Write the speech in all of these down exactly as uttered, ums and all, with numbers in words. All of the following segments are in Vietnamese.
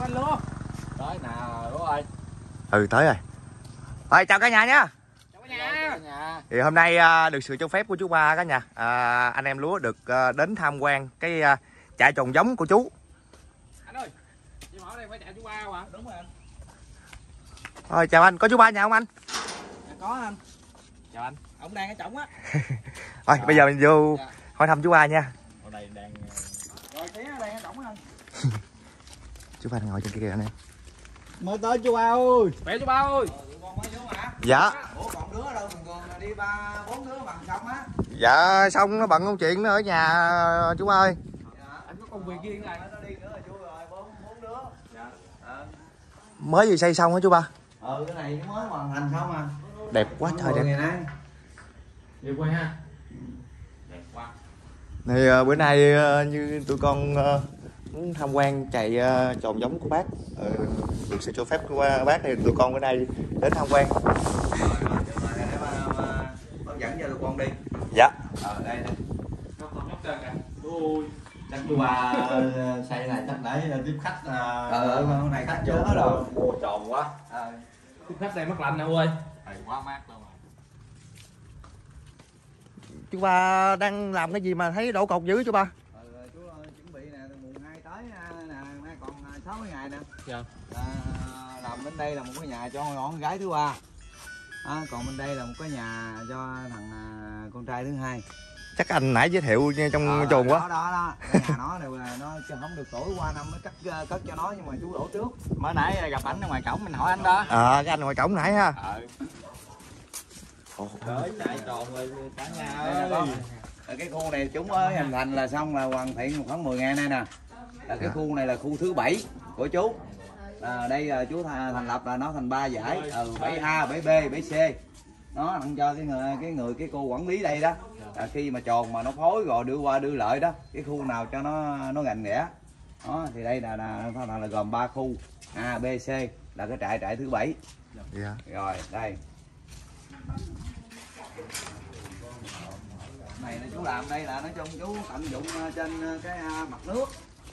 anh luôn. Tới nè, đúng rồi. Ừ tới rồi. Rồi chào cả nhà nha. Chào cả nhà. nhà. Thì hôm nay à, được sự cho phép của chú Ba cả nhà, à, anh em lúa được à, đến tham quan cái à, trại trồng giống của chú. Anh ơi, chị hỏi đây phải chạy chú Ba không ạ? Đúng rồi anh. Rồi chào anh, có chú Ba nhà không anh? À, có anh. Chào anh. Ông đang ở trỏng á. Rồi à, bây giờ mình vô dạ. hỏi thăm chú Ba nha. Ở đây đang rồi tí ở đây ở trỏng anh. Chú Ba đang ngồi trên kia kìa anh em. Mới tới chú Ba ơi. Khỏe chú Ba ơi. Dạ. Ủa còn đứa đâu thường thường là đi ba bốn đứa bằng xong á. Dạ xong nó bận công chuyện nó ở nhà chú Ba ơi. Dạ. Anh có công việc riêng này nó đi nữa rồi chú rồi bốn bốn đứa. Dạ. À. Mới vừa xây xong hả chú Ba? Ừ cái này mới hoàn thành xong à. Đẹp quá trời đẹp. Ngày nay. Đi quay ha. Đẹp quá. Thì uh, bữa nay uh, như tụi con uh, muốn tham quan chạy uh, trồng giống của bác, uh, được sự cho phép của bác thì tụi con bữa nay đến tham quan. Bác dẫn cho tụi con đi. Dạ. Ở đây đây. Nó còn nhóc trơn kìa. Ui. Chắc chú Ba xây này chắc để tiếp khách. Ờ hôm nay khách vô hết rồi. Mua tròn quá. Ờ. Tiếp khách đây mát lạnh nè ơi. Thầy quá mát luôn rồi. Chú Ba đang làm cái gì mà thấy đổ cột dữ chú Ba? Ừ, chú chuẩn bị nè, từ mùng hai tới nè, nay còn sáu mươi ngày nè. Dạ. À, làm bên đây là một cái nhà cho con gái thứ ba. À, còn bên đây là một cái nhà cho thằng à, con trai thứ hai. Chắc anh nãy giới thiệu trong ờ, chuồng quá. Đó đó đó, cái nhà nó đều là nó không được tuổi qua năm mới cất cất cho nó nhưng mà chú đổ trước. Mới nãy gặp ảnh ở ngoài cổng mình hỏi anh đó. À cái anh ngoài cổng nãy ha. Ờ. Trời chạy tròn rồi cả nhà ơi. Cái khu này chúng mới hình thành là xong là hoàn thiện khoảng mười ngày nay nè. Là cái khu này là khu thứ bảy của chú. À, đây là chú thành lập là nó thành ba giải, ừ, bảy A, bảy B, bảy C. Nó tặng cho cái người cái người cái cô quản lý đây đó. À, khi mà tròn mà nó phối rồi đưa qua đưa lại đó, cái khu nào cho nó nó gành ghẽ. Đó thì đây là là, là, là gồm ba khu A, B, C là cái trại trại thứ bảy. Dạ. Rồi đây. Này là chú làm đây là nói chung chú tận dụng trên cái mặt nước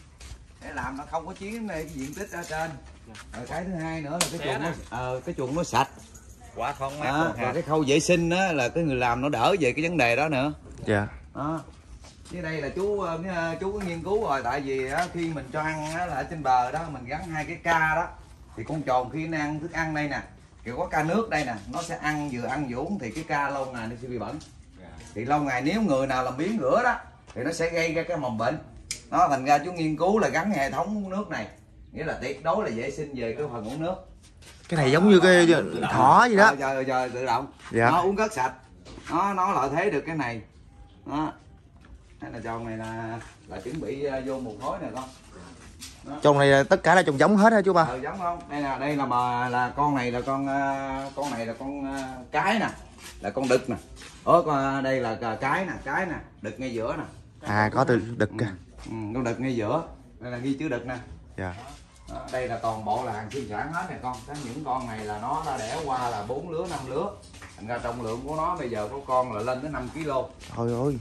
để làm nó không có chiếm đây cái diện tích ở trên. Rồi cái thứ hai nữa là cái chuồng nó ờ, cái chuồng nó sạch quá không mát luôn ha. Cái khâu vệ sinh đó là cái người làm nó đỡ về cái vấn đề đó nữa. Dạ. Đó. Dưới đây là chú chú có nghiên cứu rồi, tại vì á, khi mình cho ăn á, là ở trên bờ đó mình gắn hai cái ca đó thì con tròn khi nó ăn thức ăn đây nè, kiểu có ca nước đây nè, nó sẽ ăn vừa ăn vừa uống thì cái ca lâu ngày nó sẽ bị bẩn. Thì lâu ngày nếu người nào làm biến rửa đó thì nó sẽ gây ra cái mầm bệnh. Nó thành ra chú nghiên cứu là gắn hệ thống uống nước này, nghĩa là tuyệt đối là vệ sinh về cái phần uống nước. Cái này giống như cái thỏ gì đó. Giờ giờ tự động. Dạ. Nó uống rất sạch. Nó nó lợi thế được cái này. Đó. Đây là tròn này là là chuẩn bị vô một khối này con. Đó. Trồng này tất cả là trồng giống hết hả chú Ba? Ừ, giống không? Đây là đây là mà là con này là con con này là con cái nè, là con đực nè. Ủa con đây là cái nè, cái nè, đực ngay giữa nè. À có từ đực kìa. Ừ, ừ, con đực ngay giữa. Đây là ghi chữ đực nè. Dạ. Đó, đây là toàn bộ là hàng sinh sản hết nè con. Cái những con này là nó đã đẻ qua là bốn lứa, năm lứa. Thành ra trọng lượng của nó bây giờ có con là lên tới năm ki lô. Thôi ơi.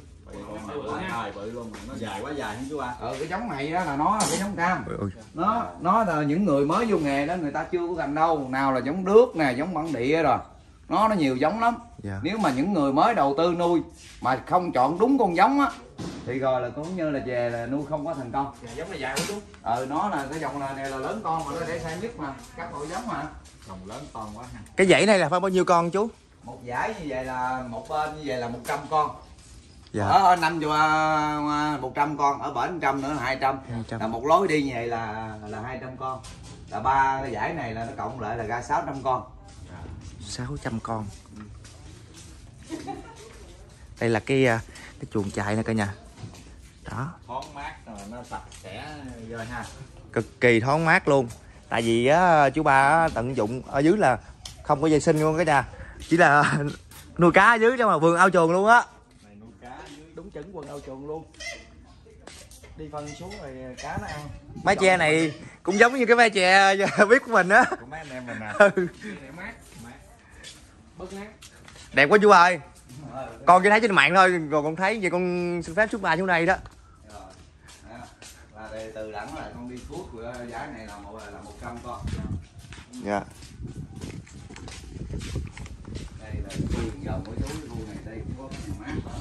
Trời bự luôn, nó dài quá dài hả chú Ba? Ờ cái giống này á là nó là cái giống cam. Nó nó là những người mới vô nghề đó người ta chưa có gành đâu, nào là giống nước nè, giống bản địa rồi. Nó nó nhiều giống lắm. Dạ. Nếu mà những người mới đầu tư nuôi mà không chọn đúng con giống á thì rồi là cũng như là về là nuôi không có thành công. Dạ, giống này dài quá chú. Ờ nó là cái dòng này là lớn con mà nó để sai nhất mà, các loại giống mà. Dòng lớn con quá ha. Cái dãy này là phải bao nhiêu con chú? Một dãy như vậy là một bên như vậy là một trăm con. Dạ. Ở năm cho một trăm con, ở bển trăm nữa là hai trăm. Là một lối đi như vậy là là hai trăm con. Là ba cái dãy này là nó cộng lại là ra sáu trăm con. sáu trăm con. Đây là cái cái chuồng trại nè cả nhà. Đó. Thoáng mát rồi nó sạch sẽ rồi ha. Cực kỳ thoáng mát luôn. Tại vì á chú Ba tận dụng ở dưới là không có vệ sinh luôn cả nhà. Chỉ là nuôi cá ở dưới trong mà vườn ao chuồng luôn á. Này nuôi cá dưới đúng chuẩn vườn ao chuồng luôn. Đi phân xuống rồi cá nó ăn. Mái che này cũng giống như cái mái che biết của mình á. Của mấy anh em mình nè. Ừ. Mát, mát. Bớt nát. Đẹp quá chú ơi. Con chỉ thấy trên mạng thôi, còn con thấy vậy con xin phép chú Ba xuống đây đó. Rồi. Là từ, từ đẳng là con đi thuốc của giá này là một là một trăm con. Dạ. Đây là khu vườn dầu của chú, khu này đây cũng có cái nhà mát nữa.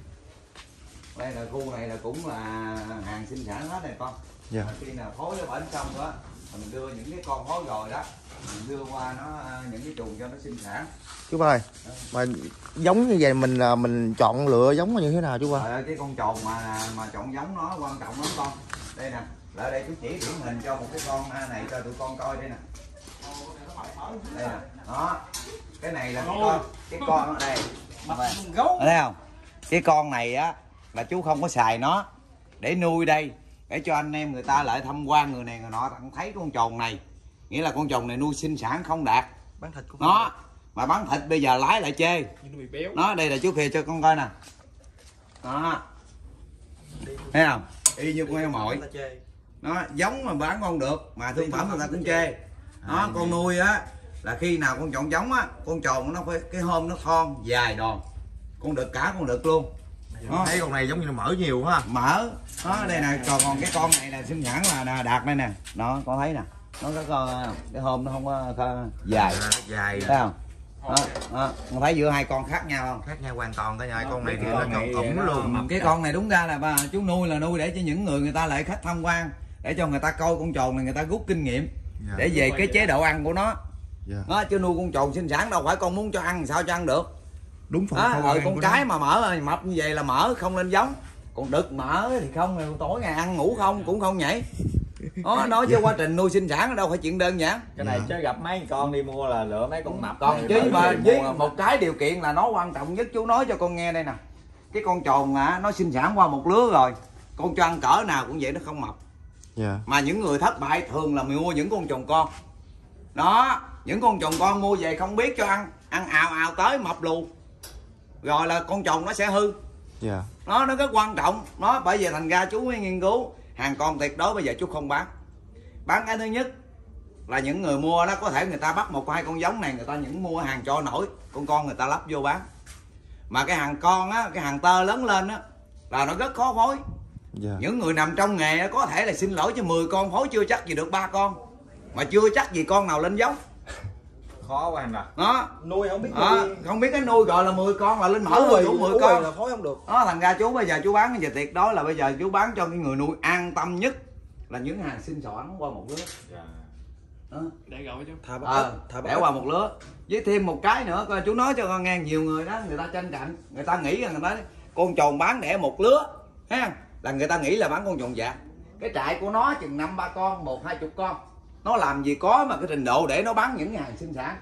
Đây là khu này là cũng là hàng sinh sản hết này con. Dạ. Khi nào phối nó bển xong đó mình đưa những cái con phối rồi đó mình đưa qua nó những cái chuồng cho nó sinh sản. Chú ơi, mà giống như vậy mình mình chọn lựa giống như thế nào chú ơi? Cái con trồn mà mà chọn giống nó quan trọng lắm con. Đây nè, lại đây chú chỉ điển hình cho một cái con này cho tụi con coi đây nè. Đây nè, đó. Cái này là cái con, cái con ở đây. Ở đây không? Cái con này á là chú không có xài nó để nuôi đây, để cho anh em người ta lại tham quan người này người nọ thấy con trồn này, nghĩa là con trồn này nuôi sinh sản không đạt, Bán thịt cũng nó mà bán thịt bây giờ lái lại chê. Nó đây là chú khìa cho con coi nè. Đó. Thấy không? Y như con heo mồi. Nó giống mà bán con được mà thương phẩm người ta cũng chê. Nó con nuôi á là khi nào con chọn giống á, con trồn nó phải cái hôm nó thon dài đòn. Con đực cả con đực luôn. Nó thấy con này giống như nó mỡ nhiều ha. Mỡ. Đó đây nè, còn còn cái con này là sinh sản là đạt đây nè. Đó con thấy nè. Nó có cái hôm nó không có dài. À, dài. Thấy không? Đó, đó. Con thấy giữa hai con khác nhau không? Khác nhau hoàn toàn cả nhà. Con này thì Cái nó con này tròn ủng luôn. Cái con này đúng ra là bà chú nuôi là nuôi để cho những người người ta lại khách tham quan, để cho người ta coi con trồn này người ta rút kinh nghiệm. Dạ. Để về cái chế độ ăn của nó. Dạ. Nó chứ nuôi con trồn sinh sản đâu phải con muốn cho ăn sao cho ăn được. Đúng phần đó, rồi con cái nó. mà mỡ mập như vậy là mỡ không nên giống. Còn đực mỡ thì không, tối ngày ăn ngủ không cũng không nhảy. Đó, nói chứ quá trình nuôi sinh sản đâu phải chuyện đơn giản. Cái này chứ gặp mấy con đi mua là lựa mấy con mập. Còn chứ mà với một cái điều kiện là nó quan trọng nhất chú nói cho con nghe đây nè. Cái con trồn à, nó sinh sản qua một lứa rồi, con cho ăn cỡ nào cũng vậy nó không mập. Yeah. Mà những người thất bại thường là mua những con trồn con. Đó, những con trồn con mua về không biết cho ăn, ăn ào ào tới mập lù. Rồi là con trồn nó sẽ hư. Yeah. Nó nó rất quan trọng. Nó bởi vì thành ra chú mới nghiên cứu hàng con tuyệt đối bây giờ chú không bán. Bán cái thứ nhất là những người mua đó có thể người ta bắt một hai con giống này người ta những mua hàng cho nổi, con con người ta lắp vô bán. Mà cái hàng con á, cái hàng tơ lớn lên á là nó rất khó phối. Yeah. Những người nằm trong nghề á, có thể là xin lỗi cho mười con phối chưa chắc gì được ba con. Mà chưa chắc gì con nào lên giống. Khó quá anh à. Đó. Nuôi không biết à, không biết cái nuôi gọi là mười con là lên mỡ rồi đủ mười con là phối không được. Đó thành ra chú bây giờ chú bán giờ tuyệt đối là bây giờ chú bán cho cái người nuôi an tâm nhất là những hàng sinh sản qua một lứa. Yeah. Đó. Để gọi chứ. Thả bắt à, thả bắt để qua một lứa. Với thêm một cái nữa coi chú nói cho con nghe, nhiều người đó người ta tranh cạnh, người ta nghĩ rằng người ta con trồn bán đẻ một lứa ha, là người ta nghĩ là bán con trồn già. Cái trại của nó chừng năm ba con, một hai chục con. Nó làm gì có mà cái trình độ để nó bán những hàng sinh sản.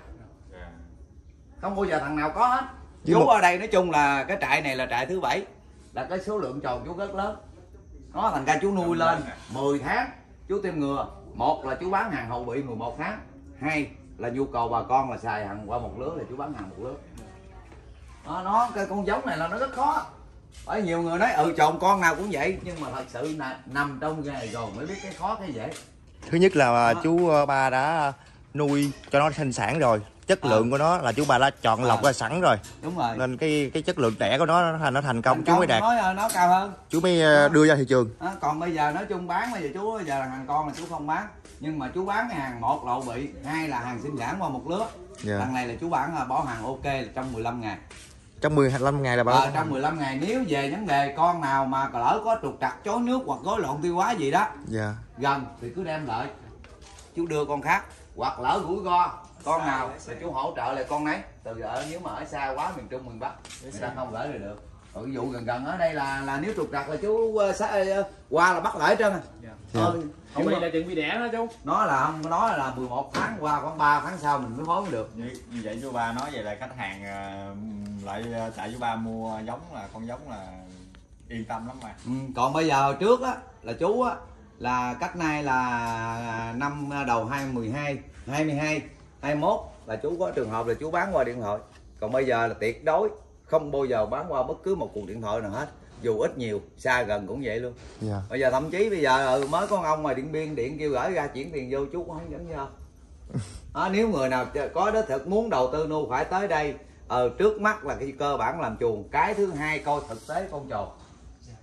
Không bao giờ thằng nào có hết. Chú một... ở đây nói chung là cái trại này là trại thứ bảy, là cái số lượng trồn chú rất lớn. Nó thành ra chú nuôi lên mười tháng chú tiêm ngừa. Một là chú bán hàng hậu bị mười một tháng, hai là nhu cầu bà con là xài hàng qua một lứa là chú bán hàng một lứa. Nó, nó cái con giống này là nó rất khó. Bởi nhiều người nói ừ trồn con nào cũng vậy, nhưng mà thật sự là nằm trong nghề rồi mới biết cái khó cái dễ. Thứ nhất là đó. Chú ba đã nuôi cho nó sinh sản rồi, chất à. lượng của nó là chú ba đã chọn à. lọc ra sẵn rồi. Đúng rồi. Nên cái cái chất lượng đẻ của nó nó thành, nó thành công, thành chú công, mới đạt. Nói nó cao hơn. Chú mới à. đưa ra thị trường. À, còn bây giờ nói chung bán bây giờ chú bây giờ là hàng con là chú không bán, nhưng mà chú bán cái hàng một lậu bị, hai là hàng sinh sản qua một lứa. Yeah. Lần này là chú bán là bỏ hàng ok là trong mười lăm ngày. Trong mười lăm ngày là bao? Ờ, trong mười lăm ngày nếu về vấn đề con nào mà lỡ có trục trặc chối nước hoặc rối loạn tiêu hóa gì đó. Yeah. Gần thì cứ đem lại. Chú đưa con khác hoặc lỡ rủi ro con nào thì chú hỗ trợ lại con nấy. Từ ở nếu mà ở xa quá miền Trung miền Bắc người ta không gửi được được. Ví dụ gần gần ở đây là là nếu trục trặc là chú uh, qua là bắt lại hết trơn à. Yeah. Ờ, không bị là chuẩn bị đẻ đó chú. Nó là không nó là mười một tháng qua khoảng ba tháng sau mình mới phối mới được. Như, như vậy chú ba nói vậy là khách hàng uh, lại tại chú ba mua giống là con giống là yên tâm lắm mà. Ừ, còn bây giờ trước á là chú á là cách nay là năm đầu hai mươi hai, hai mươi hai, hai mươi mốt là chú có trường hợp là chú bán qua điện thoại. Còn bây giờ là tuyệt đối không bao giờ bán qua bất cứ một cuộc điện thoại nào hết, dù ít nhiều, xa gần cũng vậy luôn. Yeah. Bây giờ thậm chí bây giờ ừ, mới có ông mà Điện Biên điện kêu gửi ra chuyển tiền vô chú cũng không dẫn vô. À, nếu người nào có đích thực muốn đầu tư nuôi phải tới đây. Ờ, trước mắt là cái cơ bản làm chuồng, cái thứ hai coi thực tế con trồn.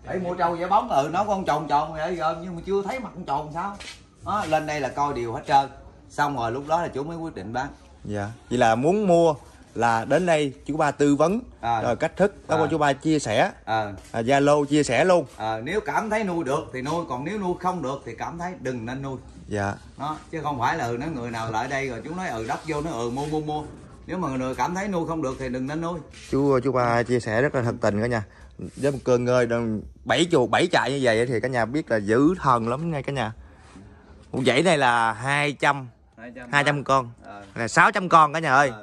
Để mua trâu giải bóng, ừ nó con tròn tròn vậy rồi nhưng mà chưa thấy mặt con tròn sao đó, lên đây là coi điều hết trơn, xong rồi lúc đó là chú mới quyết định bán. Dạ, vậy là muốn mua là đến đây chú Ba tư vấn à. rồi cách thức đó, à. chú Ba chia sẻ à. Zalo à, chia sẻ luôn. à, nếu cảm thấy nuôi được thì nuôi, còn nếu nuôi không được thì cảm thấy đừng nên nuôi. Dạ đó, chứ không phải là ừ, nói người nào lại đây rồi chú nói ừ đất vô nó ừ mua mua mua, nếu mà người cảm thấy nuôi không được thì đừng nên nuôi. Chú chú Ba chia sẻ rất là thật tình cả nhà, với một cơn ngơi bảy chuột bảy trại như vậy thì cả nhà biết là dữ thần lắm nha cả nhà. Một dãy này là hai trăm hai trăm con à. Là sáu trăm con cả nhà ơi. à.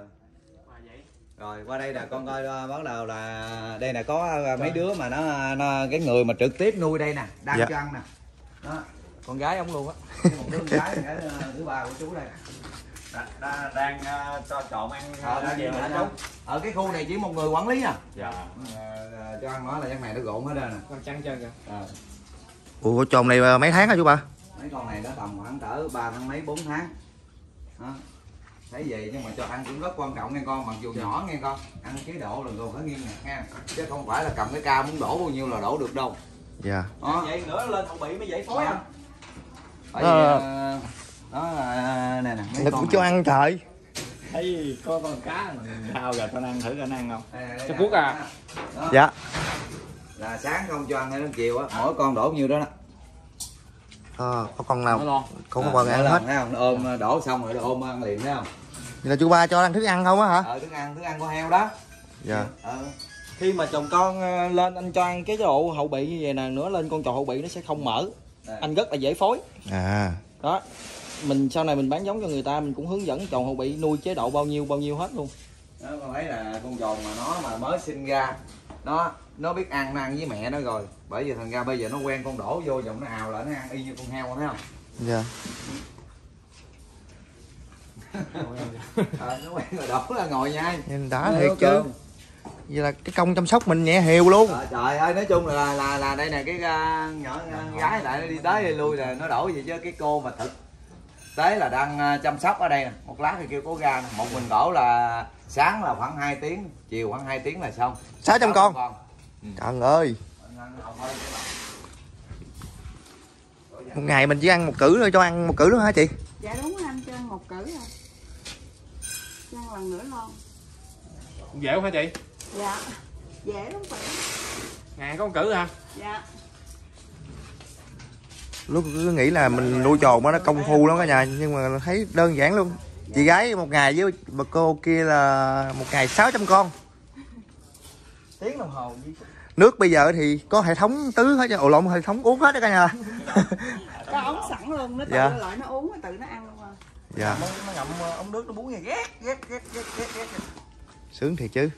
Rồi qua đây là con coi bắt đầu là đây là có mấy đứa mà nó, nó cái người mà trực tiếp nuôi đây nè đang dạ. cho ăn nè đó, con gái ông luôn á, một đứa con gái thứ ba của chú đây đang, đang uh, cho trộn ăn ờ, đang gì mà chú ở cái khu này chỉ một người quản lý à. Dạ. À, cho ăn nói là cái này nó gộn hết đây nè, con trắng trơn kìa. à. Ủa trồn này mấy tháng hả chú Ba? Mấy con này nó tầm khoảng cỡ ba tháng mấy bốn tháng đó. Thấy gì nhưng mà cho ăn cũng rất quan trọng nghe con, mặc dù dạ. nhỏ nghe con, ăn chế độ là còn phải nghiêm ngặt nha, chứ không phải là cầm cái cao muốn đổ bao nhiêu là đổ được đâu. Dạ. Đó. Vậy nữa lên hậu bị mới dậy phối anh. Bởi vì uh, đó là nè nè. Đừng cho ăn trời. Thấy có con cá sao giờ con ăn thử con ăn không? Cho cuốc à. Đó. Dạ. Là sáng không cho ăn đến chiều á, mỗi con đổ nhiêu đó đó. Ờ, có con nào không có à, con ăn hết. Thấy không? Nó ôm đổ xong rồi nó ôm ăn liền thấy không? Vậy là chú Ba cho ăn thức ăn không á hả? Ờ thức ăn, thức ăn con heo đó. Dạ. Ờ. Khi mà chồng con lên anh cho ăn cái chế độ hậu bị như vậy nè, nữa lên con tròn hậu bị nó sẽ không mở. À. Anh rất là dễ phối. À. Đó. Mình sau này mình bán giống cho người ta mình cũng hướng dẫn tròn hậu bị nuôi chế độ bao nhiêu bao nhiêu hết luôn. Đó con thấy là con tròn mà nó mà mới sinh ra nó nó biết ăn nó ăn với mẹ nó rồi, bởi vì thành ra bây giờ nó quen con đổ vô giọng nó ào lại nó ăn y như con heo thấy không? Dạ. à, nó quen rồi đổ là ngồi nhai nên đã thiệt chứ. Vậy là cái công chăm sóc mình nhẹ hiều luôn. à, trời ơi nói chung là là là đây nè cái uh, nhỏ uh, gái lại nó đi tới đi lui là nó đổ gì chứ cái cô mà thực tế là đang uh, chăm sóc ở đây nè, một lát thì kêu cô ra nè. Một mình đổ là sáng là khoảng hai tiếng, chiều khoảng hai tiếng là xong sáu trăm con. con. Ừ. Trời ơi. Một ngày mình chỉ ăn một cử thôi, cho ăn một cử luôn hả chị? Dạ đúng anh, cho ăn một cử rồi. Cho ăn lần nữa luôn. Dễ không hả chị? Dạ. Dễ lắm phải. Ngày có một cử hả? Dạ. Lúc cứ nghĩ là mình nuôi trồn nó công phu lắm cả nhà, nhưng mà thấy đơn giản luôn. Chị gái một ngày với bà cô kia là một ngày sáu trăm con. Tiếng đồng hồ. Nước bây giờ thì có hệ thống tứ hết, ồ lộn hệ thống uống hết đó cả nhà. Có ống sẵn luôn, nó tự dạ. lại nó uống, nó tự nó ăn luôn à. Dạ. Nó, nó ngậm ống nước nó bún nghe ghét ghét ghét ghét ghét ghét. Sướng thiệt chứ.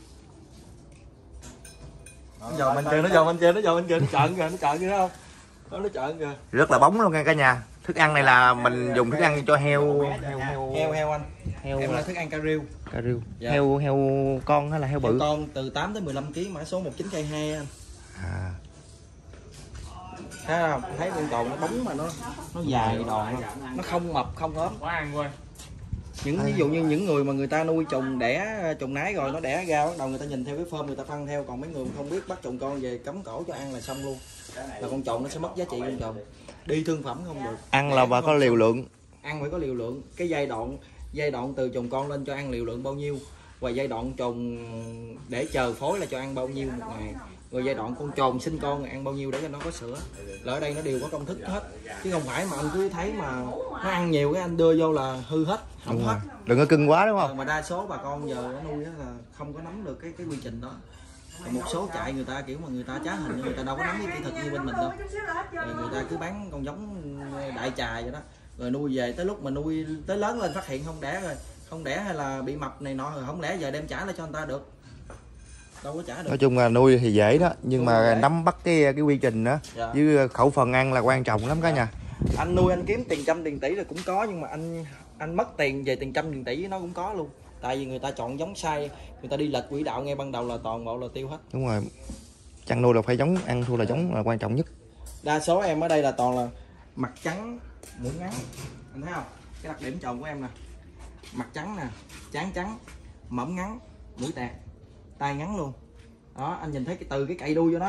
Nó giờ mình chơi, nó giờ mình chơi, nó giờ mình chơi, nó trợn kìa, nó trợn kìa không? Nó nó trợn kìa. Rất là bóng luôn nha cả nhà. Thức ăn này là mình dùng thức ăn cho heo heo heo heo heo anh. Heo em là thức ăn cà riu. Cà riu. Dạ. Heo heo con hay là heo bự? Heo con từ tám tới mười lăm ký, mã số một chín cây hai anh. À. Thấy không? Thấy con tròn nó bóng mà nó nó dài đòn, nó không mập không ốm. Quá ăn quên. Những ví dụ như những người mà người ta nuôi trùng đẻ trùng nái rồi nó đẻ ra bắt đầu người ta nhìn theo cái phơm người ta phân theo, còn mấy người không biết bắt trùng con về cắm cổ cho ăn là xong luôn. Là con trồn nó sẽ mất giá trị con trồn. Đi thương phẩm không được. Ăn là bà có liều lượng. Ăn phải có liều lượng. Cái giai đoạn giai đoạn từ trùng con lên cho ăn liều lượng bao nhiêu, và giai đoạn trùng để chờ phối là cho ăn bao nhiêu một ngày, rồi giai đoạn con trồn sinh con ăn bao nhiêu để cho nó có sữa. Là ở đây nó đều có công thức hết, chứ không phải mà anh cứ thấy mà nó ăn nhiều cái anh đưa vô là hư hết, hỏng hết. Đừng có cưng quá đúng không? Mà đa số bà con giờ nó nuôi là không có nắm được cái cái quy trình đó. Còn một số trại người ta kiểu mà người ta trá hình, người ta đâu có nắm cái kỹ thuật như bên mình đâu. Rồi người ta cứ bán con giống đại trà vậy đó, rồi nuôi về tới lúc mà nuôi tới lớn lên phát hiện không đẻ rồi, không đẻ hay là bị mập này nọ rồi, không lẽ giờ đem trả lại cho người ta được, đâu có trả được. Nói chung là nuôi thì dễ đó, nhưng nuôi mà nắm bắt cái cái quy trình đó, dạ. Với khẩu phần ăn là quan trọng lắm cả nhà. Anh nuôi anh kiếm tiền trăm tiền tỷ là cũng có, nhưng mà anh anh mất tiền về tiền trăm tiền tỷ nó cũng có luôn. Tại vì người ta chọn giống sai, người ta đi lệch quỹ đạo ngay ban đầu là toàn bộ là tiêu hết. Đúng rồi, chăn nuôi là phải giống, ăn thua là giống là quan trọng nhất. Đa số em ở đây là toàn là mặt trắng mũi ngắn, anh thấy không? Cái đặc điểm chồng của em nè, mặt trắng nè, trán trắng, mõm ngắn, mũi tẹt, tay ngắn luôn. Đó, anh nhìn thấy cái từ cái cậy đuôi vô đó không?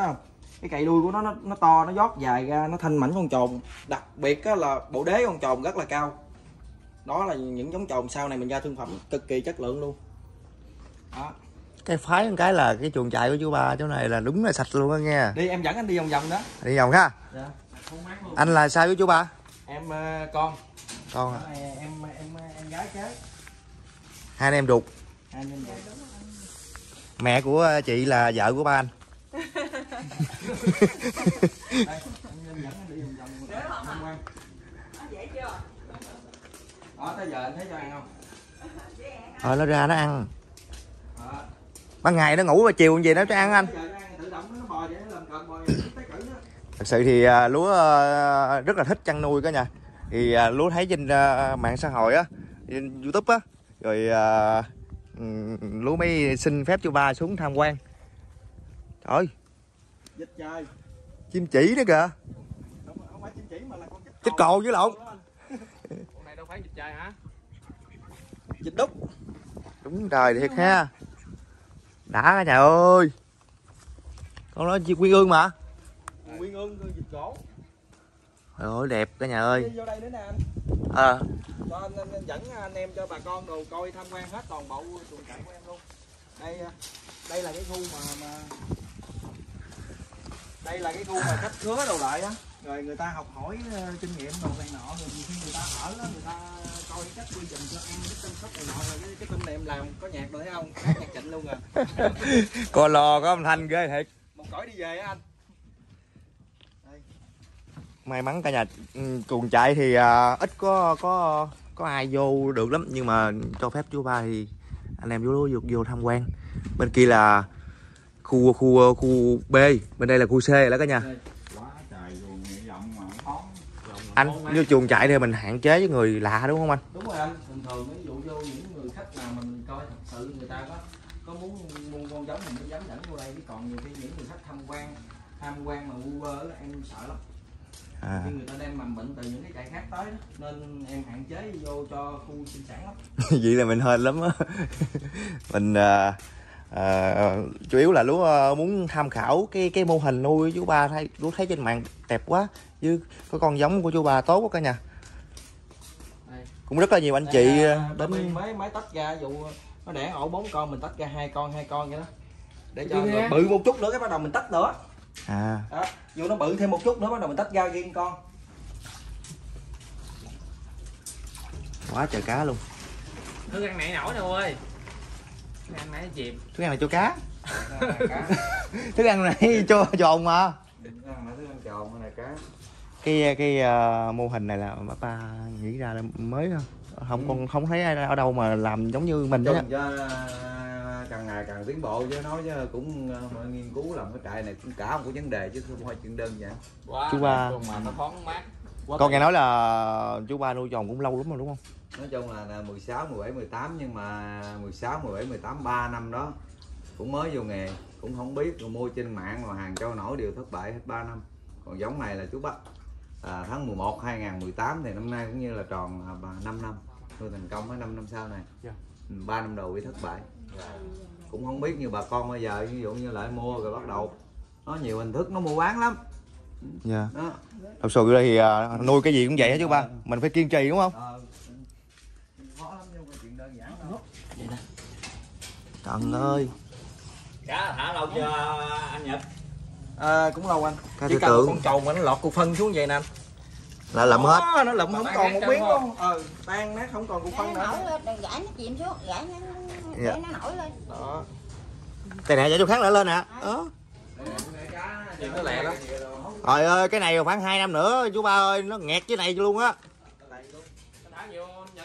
cái cày đuôi của nó nó, nó to, nó dót dài ra, nó thanh mảnh con trồn. Đặc biệt á, là bộ đế con trồn rất là cao. Đó là những giống trồn sau này mình ra thương phẩm cực kỳ chất lượng luôn. Đó. Cái phái một cái là cái chuồng trại của chú ba chỗ này là đúng là sạch luôn á nghe. Đi em dẫn anh đi vòng vòng đó. Đi vòng ha. Dạ. Anh là sao với chú ba? Em uh, con. Con à? Em em em em gái kế. Hai anh em ruột. Hai anh em ruột. Mẹ của chị là vợ của ba anh. Đây, em dẫn anh đi vòng vòng tham quan. Dễ chưa? Đó, tới giờ anh thấy cho ăn không? Ờ nó ra nó ăn. Đó. Ban ngày nó ngủ và chiều gì đó cho ăn anh. Thật sự thì uh, lúa uh, rất là thích chăn nuôi cả nhà. Thì uh, lúa thấy trên uh, mạng xã hội á, trên YouTube á, rồi uh, um, lúa mới xin phép chú ba xuống tham quan. Trời ơi, Vịt trời. chim chỉ nữa kìa. Không, không phải chim chỉ mà là con chích Chích cồ với lộn. Con này đâu phải vịt trời hả? Vịt đúc. Đúng trời thiệt ha. Đã cả nhà ơi. Con đó chi Quyên Ương mà. Quyên Ương vịt gỗ. Trời ơi đẹp cả nhà ơi. Đi vô đây nữa nè anh. Ờ. À. Cho anh, anh, anh dẫn anh em cho bà con đồ coi tham quan hết toàn bộ chuồng trại của em luôn. Đây đây là cái khu mà, mà đây là cái khu mà khách khứa đồ lại á, rồi người ta học hỏi uh, kinh nghiệm đồ này nọ, rồi khi người ta ở đó người ta coi cách quy trình cho ăn, cách chăm sóc này nọ, rồi cái, cái tâm này em làm có nhạc rồi thấy không, hát nhạc Trịnh luôn à. Co lo có âm thanh ghê thiệt. Một cõi đi về á anh. Đây. May mắn cả nhà chuồng trại thì uh, ít có có có ai vô được lắm, nhưng mà cho phép chú ba thì anh em vô vô, vô tham quan. Bên kia là khu khu khu B, bên đây là khu C đó cả nhà. Quá trời luôn, rộng mà không Anh vô chuồng trại thì mình hạn chế với người lạ đúng không anh? Đúng rồi anh, thường thường ví dụ vô những người khách nào mình coi thật sự người ta có có muốn mua con giống mình mới dám dẫn vô đây, chứ còn nhiều khi những người khách tham quan tham quan mà vu vơ em sợ lắm. À. Khi người ta đem mầm bệnh từ những cái trại khác tới đó, nên em hạn chế vô cho khu sinh sản lắm. Vậy là mình hên lắm á. Mình uh, uh, chủ yếu là lúa uh, muốn tham khảo cái cái mô hình nuôi chú ba, thấy lúa thấy trên mạng đẹp quá, với có con giống của chú ba tốt quá cả nhà. Đây. Cũng rất là nhiều anh Đây chị là, đến mới mới tách ra, dụ nó đẻ ổ bốn con mình tách ra hai con hai con vậy đó, để cho rồi bự một chút nữa cái bắt đầu mình tách nữa. à Đó, dù nó bự thêm một chút nữa bắt đầu mình tách ra riêng con. quá trời cá luôn. Thức ăn này nổi đâu ơi. Thức ăn này chìm. Thức ăn này cho cá. Thức ăn này cho trồn mà. Cái cái uh, mô hình này là bà ba nghĩ ra là mới không? Không, còn không thấy ai ở đâu mà làm giống như mình đó. Càng ngày càng tiến bộ chứ, nói chứ cũng uh, nghiên cứu làm cái trại này cũng cả một cái vấn đề chứ không phải chuyện đơn giản. Chú ba mà nó thoáng mát. Con nghe nói là chú ba nuôi trồn cũng lâu lắm rồi đúng không? Nói chung là, là mười sáu, mười bảy, mười tám, nhưng mà mười sáu, mười bảy, mười tám, ba năm đó cũng mới vô nghề, cũng không biết, rồi mua trên mạng mà hàng trôi nổi đều thất bại hết ba năm. Còn giống này là chú bắt à, tháng mười một hai nghìn mười tám thì năm nay cũng như là tròn à, năm năm, nuôi thành công với năm năm sau này. Yeah. ba năm đầu bị thất bại. Cũng không biết như bà con bây giờ, ví dụ như lại mua rồi bắt đầu nó nhiều hình thức nó mua bán lắm. Dạ. Yeah. Thật sự thì uh, nuôi cái gì cũng vậy hết chú ba, mình phải kiên trì đúng không? Ờ, khó lắm nhưng mà chuyện đơn giản đâu. Trời ơi. Cá thả lâu chưa anh Nhật? À, cũng lâu anh. Cá Chỉ tư cần tưởng. con trồn mà nó lọt cục phân xuống vậy nè anh. Là lậm hết. Đó, nó lụm không Tan còn nát một miếng trơn luôn. Ờ, tan nát không còn cục phân Nó nữa. nổi lên, đừng gãy nó chìm xuống, gãy nó để Dạ. nó nổi lên. Đó. Cái này để cho khác lại lên nè. Đó. Chuyện nó lẹ lắm. Trời ơi, cái này khoảng hai năm nữa chú ba ơi, nó nghẹt cái này luôn á. Thả vô Nhật.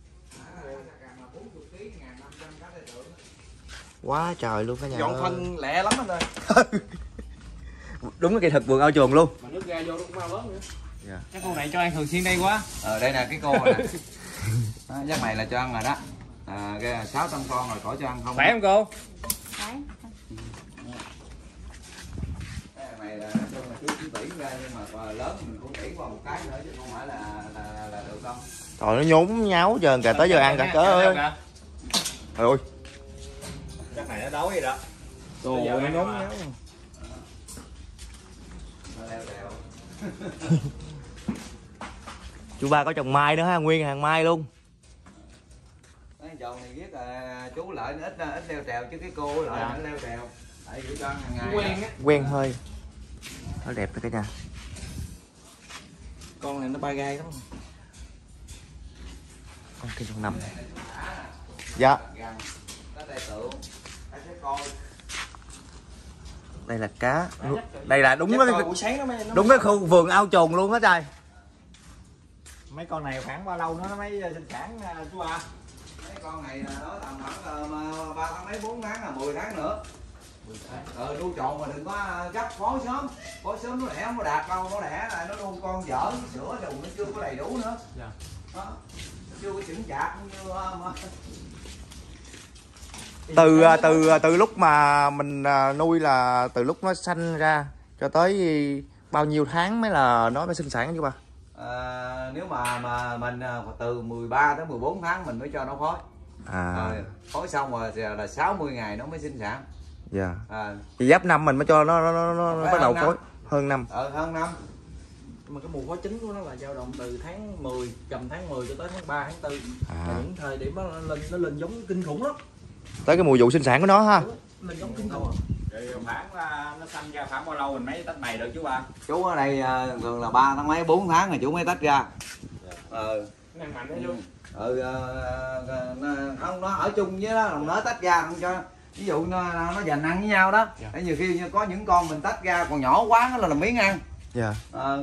Quá trời luôn cả nhà. Dọn ơi. phân lẹ lắm anh ơi. Đúng cái cây thực vườn ao chuồng luôn. Mà nước ra vô nó cũng mau lớn nữa. Dạ. Cái con này cho ăn thường xuyên đây quá. Ờ đây là cái cô này. Đó, giấc này là cho ăn rồi đó. À, cái sáu trăm con rồi khỏi cho ăn không? Khỏe không cô? Đấy. Cái này là nói chung là chú chỉ tỉ ra, nhưng mà còn lớn mình cũng tỉ qua một cái nữa chứ không phải là là, là được không? Trời nó nhốn nháo trơn kìa, tới giờ ăn cả cớ ơi. Trời ơi. Chắc này nó đói vậy đó. Đồ nó nhốn nháo. Chú Ba có trồng mai nữa ha, nguyên hàng mai luôn. Cái chồng này biết là chú lợi nó ít ít leo trèo chứ cái cô lợi Dạ. nó leo trèo. Tại vì cho ăn hàng ngày. Quen á. Quen hơi. Nó đẹp đó cả nhà. Con này nó ba gai lắm. Con kia con nằm. Dạ. Có tài tượng. Cái sẽ coi. Đây là cá. Đây là đúng Chắc cái coi buổi sáng nó mới nó đúng cái khu vườn ao chuồng luôn á trai. Mấy con này khoảng bao lâu nó mới sinh sản chú Ba? Mấy con này là nó tầm khoảng ba tháng mấy bốn tháng là mười tháng nữa. Ờ nuôi trộn mà đừng có gấp phối sớm. Phối sớm nó đẻ không có đạt đâu, nó đẻ lại nó nuôi con dở, sữa rồi nó chưa có đầy đủ nữa. Dạ. Đó. Nó chưa có chững chạc cũng như mà. Từ từ từ lúc mà mình nuôi là từ lúc nó sanh ra cho tới bao nhiêu tháng mới là nó mới sinh sản chú Ba? À, nếu mà mà mình từ mười ba tới mười bốn tháng mình mới cho nó phối. À. Rồi, phối xong rồi thì là sáu mươi ngày nó mới sinh sản. Dạ. À, Thì giáp năm mình mới cho nó nó nó, nó, nó bắt đầu phối hơn năm. ờ hơn năm. mà cái mùa phối chính của nó là dao động từ tháng mười, cầm tháng mười cho tới tháng ba, tháng tư. À. Là những thời điểm đó nó lên nó lên giống kinh khủng lắm. Tới cái mùa vụ sinh sản của nó ha. Lên giống kinh khủng. Rồi khoảng nó sanh ra khoảng bao lâu mình mới tách bày được chú Ba? Chú ở đây thường là ba tháng mấy bốn tháng rồi chú mới tách ra. Ờ. Năng mạnh đấy luôn. Ừ, không nó ở chung với nó nó tách ra không cho ví dụ nó nó dành ăn với nhau đó. Dạ. Để nhiều khi có những con mình tách ra còn nhỏ quá nó là làm miếng ăn. Dạ. Ờ.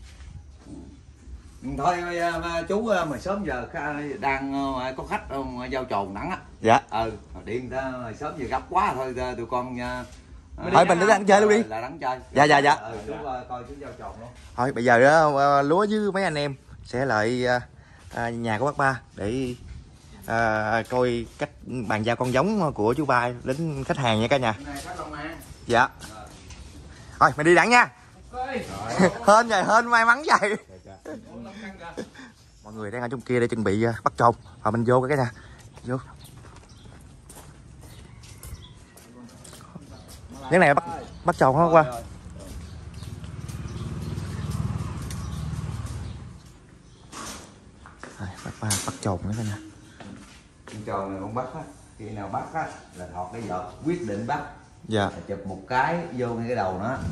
Thôi mà chú mà sớm giờ đang có khách giao trồn nắng á. Dạ. Ừ, điện ta mà sớm giờ gấp quá thôi tụi con thôi mình đến ăn chơi luôn đi. là đánh chơi. Dạ dạ dạ. Ừ, chú coi chú giao trồn luôn. Thôi bây giờ đó Lúa với mấy anh em sẽ lại à, nhà của bác Ba để à, coi cách bàn giao con giống của chú Ba đến khách hàng nha cả nhà. Này khách Long An. Dạ. Thôi mình đi đặng nha. Hên vậy, hên may mắn vậy. Mọi người đang ở trong kia để chuẩn bị bắt trồn và mình vô cái nha. Vô. Cái này bắt bắt trồn không qua. Rồi, bắt ba bắt trồn nữa cả nhà. Con trồn này con bắt á, khi nào bắt á là thọt cái giọt quyết định bắt. Dạ. Là chụp một cái vô ngay cái đầu nó.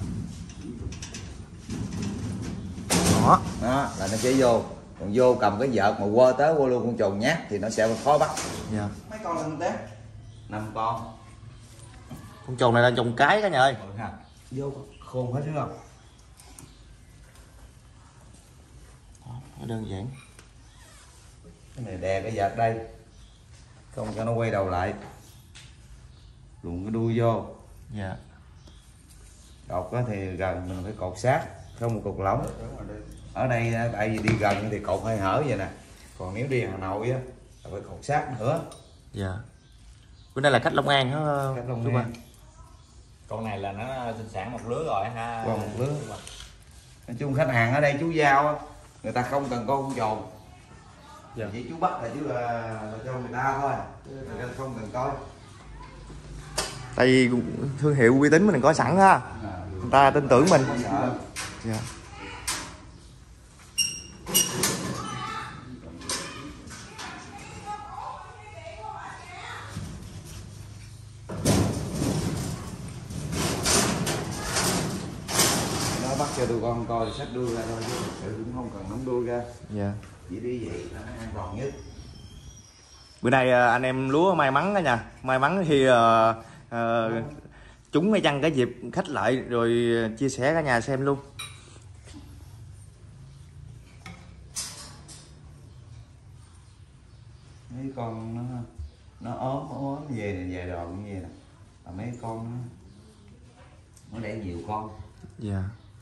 Đó. Đó là nó sẽ vô. Còn vô cầm cái vợt mà quơ tới quơ luôn con trồn nhát thì nó sẽ khó bắt. Dạ. Mấy con lên té. Năm con. Con trồn này là trồn cái cả nhà ơi. Vô khôn hết đúng không? Nó đơn giản. Cái này đè cái vợt đây. Không cho nó quay đầu lại. Luồn cái đuôi vô. Dạ. Cột á thì gần mình phải cột sát, không một cột lỏng. Ở đây tại vì đi gần thì cột hơi hở vậy nè. Còn nếu đi Hà Nội á là phải cột sát nữa. Dạ. Bữa nay là khách Long An hả? Khách Long chú Ba? An. Con này là nó sinh sản một lứa rồi ha. Qua một lứa. Nói chung khách hàng ở đây chú giao á, người ta không cần con trồn. Dạ. Chỉ chú bắt là chú là, là cho người ta thôi. Người ta không cần coi. Tại vì thương hiệu uy tín mình có sẵn ha. Người ta tin tưởng mình. Dạ. Nó bắt cho tụi con coi sách đuôi ra thôi chứ sự cũng không cần nóng đuôi ra. Dạ. Chỉ đi vậy là nó an toàn nhất. Bữa nay anh em Lúa may mắn đó nha. May mắn thì uh, uh, chúng ngay chăng cái dịp khách lại rồi chia sẻ cả nhà xem luôn. Mấy con nó nó ốm ốm về này về đòn như vậy nè. Mà mấy con nó nó đẻ nhiều con. Dạ.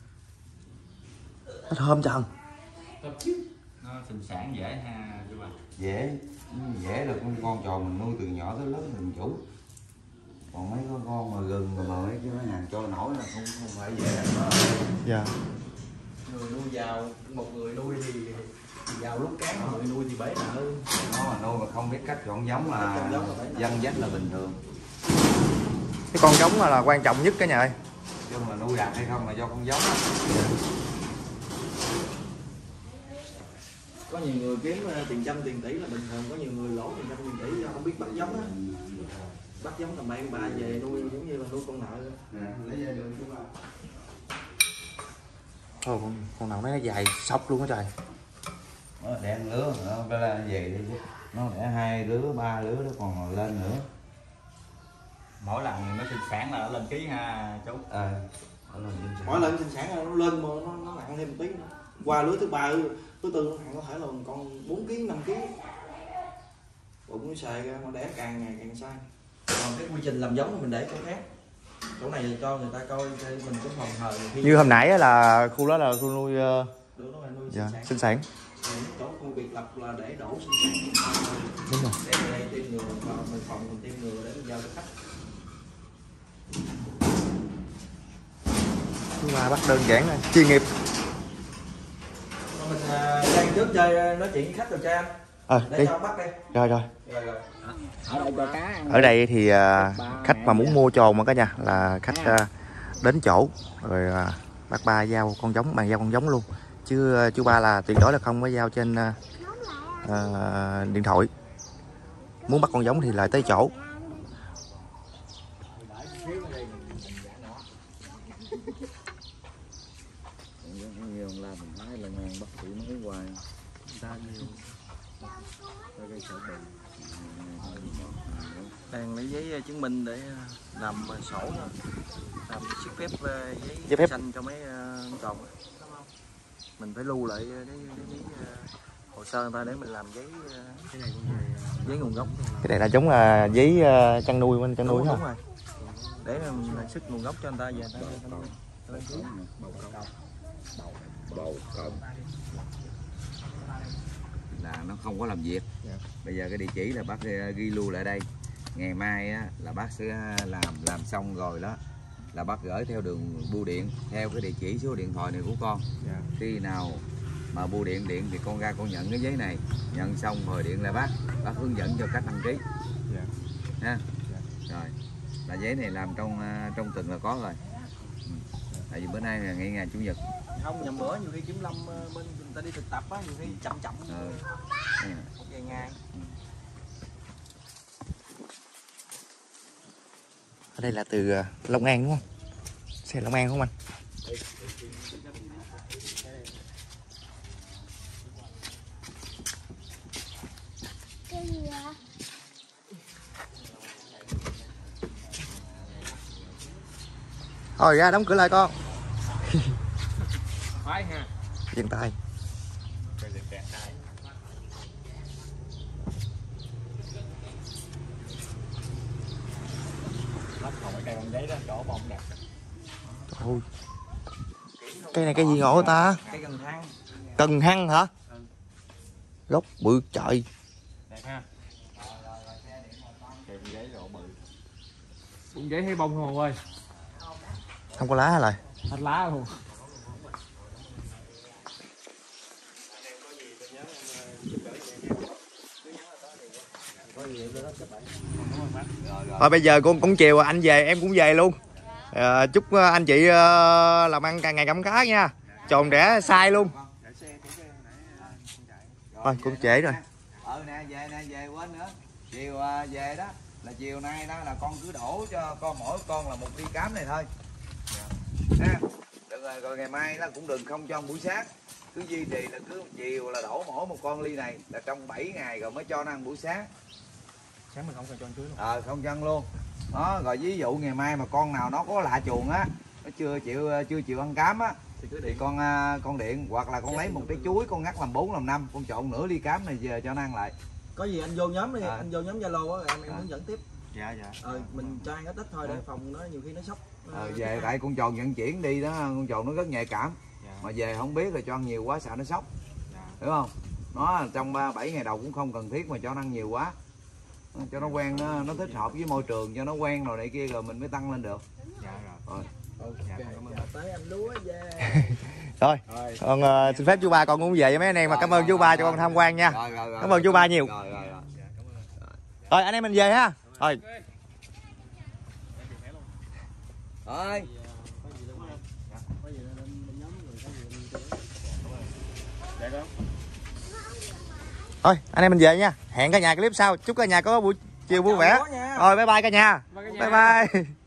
Nó thơm trần. Nó sinh sản dễ ha chú Ba. Dễ dễ là con con tròn mình nuôi từ nhỏ tới lớn mình chủ. Còn mấy con con mà gừng mà, mà mấy cái hàng trôi nổi là không không phải dễ. Dạ. Người nuôi giàu, một người nuôi thì giàu lúc cán, một người nuôi thì bể nợ. Nó mà nuôi mà không biết cách chọn giống là dân dắt là bình thường. Cái con giống là, là quan trọng nhất cả nhà ơi. Chứ mà nuôi đạt hay không là do con giống đó. có nhiều người kiếm tiền trăm tiền tỷ là bình thường, có nhiều người lỗ tiền trăm tiền tỷ do không biết bắt giống á. Bắt giống là mang ba về nuôi giống như là nuôi con nợ. Thôi con, con nào nó dài sọc luôn á trời. Nó đẻ lứa nó phải là về đi chứ. Nó đẻ hai lứa ba lứa nó còn lên nữa. Mỗi lần nó sinh sản là nó lên ký ha chú. À, mỗi lần sinh sản nó lên mà nó, nó nặng thêm một tí nữa. Qua lứa thứ ba thứ tư nó có thể là còn bốn ký năm ký. Bụng nó xài ra nó đẻ càng ngày càng sai. Còn cái quy trình làm giống thì mình để chỗ khác. Chỗ này cho người ta coi mình cũng phòng hờ. Như hôm nãy là khu đó là khu nuôi, uh... Được, đó là nuôi dạ, sinh sản. sinh sản. Chỗ khu biệt lập là để đổ sinh sản. Đúng rồi. Để ở đây tiêm ngừa vào mình phòng mình tiêm ngừa để mình giao cho khách. Chú Ba bắt đơn giản này, chuyên nghiệp. Mình đang trước chơi nói chuyện với khách rồi cha. Ờ, để đi. cho bắt đây. Rồi rồi. Rồi rồi. Ở đây cho cá ăn. Ở đây thì uh, khách mà muốn mua trồn mà cả nhà là khách uh, đến chỗ rồi uh, bác Ba giao con giống, bàn giao con giống luôn. Chứ uh, chú Ba là tuyệt đối là không có giao trên uh, uh, điện thoại. Muốn bắt con giống thì lại tới chỗ. Đang lấy giấy chứng minh để làm sổ, làm sức phép giấy, giấy phép xanh cho mấy tròn. Mình phải lưu lại cái, cái, cái, cái hồ sơ người ta để mình làm giấy cái này cũng giấy nguồn gốc. Cái này là giống là giấy uh, chăn nuôi bên chăn nuôi đúng, hả? đúng rồi. Để mình xuất nguồn gốc cho người ta về người ta bầu cộng là nó không có làm việc. Bây giờ cái địa chỉ là bác ghi lưu lại đây. Ngày mai á, là bác sẽ làm làm xong rồi đó là bác gửi theo đường bưu điện theo cái địa chỉ số điện thoại này của con. Dạ. Khi nào mà bưu điện điện thì con ra con nhận cái giấy này, nhận xong rồi điện lại bác, bác hướng dẫn cho cách đăng ký. Dạ. Ha. Dạ. Rồi là giấy này làm trong trong tuần là có rồi. Ừ. Tại vì bữa nay là ngày ngày chủ nhật. Không, nhầm bữa nhiều khi kiểm lâm bên người ta đi thực tập á, nhiều khi chậm chậm Ừ. một vài ngày. Ở đây là từ Long An đúng không? Xe Long An không anh? Cái gì ạ? Thôi ra đóng cửa lại con. Phải ha. Dừng tay. Lắp còn cái cây bông giấy đó, chỗ bông đẹp. Ôi. Cây này cây gì ngộ ta? Cây cần thang. Cần hăng hả? Ừ. Gốc bự trời. Đẹp ha. Cây bông giấy độ bự. Bông giấy hay bông hồ ơi. Không có lá hả lại? Hết lá luôn. Thôi bây giờ con cũng chiều anh về em cũng về luôn. À, chúc anh chị uh, làm ăn càng ngày cảm cá nha. Tròn rẻ sai luôn. Thôi cũng trễ rồi. Ừ nè, về nè, về quên nữa. Chiều uh, về đó là chiều nay đó là con cứ đổ cho con mỗi con là một ly cám này thôi. Ha. Được rồi, rồi ngày mai nó cũng đừng không cho buổi sáng. Cứ duy trì là cứ chiều là đổ mỗi một con ly này là trong bảy ngày rồi mới cho nó ăn buổi sáng. Sáng mình không cần cho ăn chuối luôn. Ờ à, không cho ăn luôn. Đó, rồi ví dụ ngày mai mà con nào nó có lạ chuồng á, nó chưa chịu chưa chịu ăn cám á thì, thì con con điện hoặc là con lấy một cái chuối con ngắt làm bốn làm năm, con trộn nửa ly cám này về cho nó ăn lại. Có gì anh vô nhóm đi, à. anh vô nhóm Zalo á, em em à. hướng dẫn tiếp. Dạ dạ. Ờ mình cho ăn ít ít thôi để phòng nó nhiều khi nó sốc. Ờ về tại con tròn vận chuyển đi đó, con tròn nó rất nhạy cảm. Dạ. Mà về không biết là cho ăn nhiều quá sợ nó sốc. Dạ. Hiểu không? Nó trong ba bảy ngày đầu cũng không cần thiết mà cho nó ăn nhiều quá. Cho nó quen, nó, nó thích hợp với môi trường, cho nó quen rồi này kia rồi mình mới tăng lên được. Dạ rồi. Rồi. Ok, cảm ơn. Tới anh lúa về. Rồi, con uh, xin phép chú Ba con cũng về với mấy anh em mà cảm ơn chú Ba cho con tham quan nha. Rồi, rồi, rồi, cảm ơn chú Ba nhiều. Rồi, rồi, rồi. Rồi anh em mình về ha. Rồi. Rồi. Dạ con. Thôi anh em mình về nha, hẹn cả nhà clip sau, chúc cả nhà có buổi chiều vui vẻ. Rồi bye bye cả nhà, bye bye.